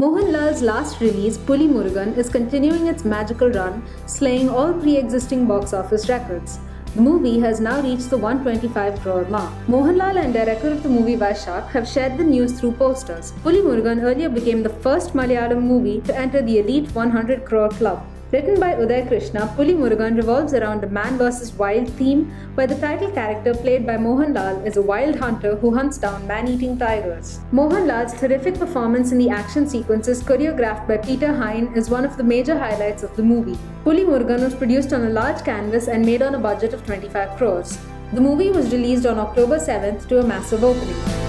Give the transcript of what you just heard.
Mohanlal's last release, Pulimurugan, is continuing its magical run, slaying all pre-existing box office records. The movie has now reached the 125 crore mark. Mohanlal and director of the movie Vysakh have shared the news through posters. Pulimurugan earlier became the first Malayalam movie to enter the elite 100 crore club. Written by Uday Krishna, Pulimurugan revolves around a man versus wild theme where the title character played by Mohanlal is a wild hunter who hunts down man-eating tigers. Mohanlal's terrific performance in the action sequences choreographed by Peter Hine is one of the major highlights of the movie. Pulimurugan was produced on a large canvas and made on a budget of 25 crores. The movie was released on October 7th to a massive opening.